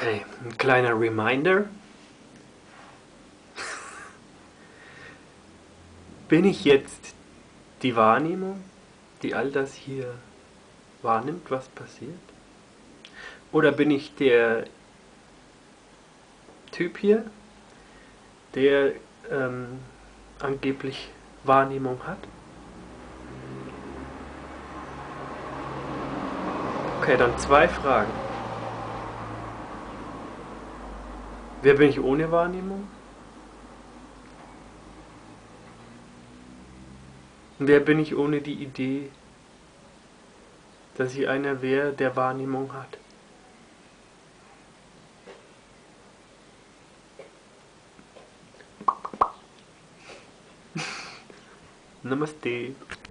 Okay, ein kleiner Reminder. Bin ich jetzt die Wahrnehmung, die all das hier wahrnimmt, was passiert? Oder bin ich der Typ hier, der angeblich Wahrnehmung hat? Okay, dann zwei Fragen. Wer bin ich ohne Wahrnehmung? Und wer bin ich ohne die Idee, dass ich einer wäre, der Wahrnehmung hat? Namaste.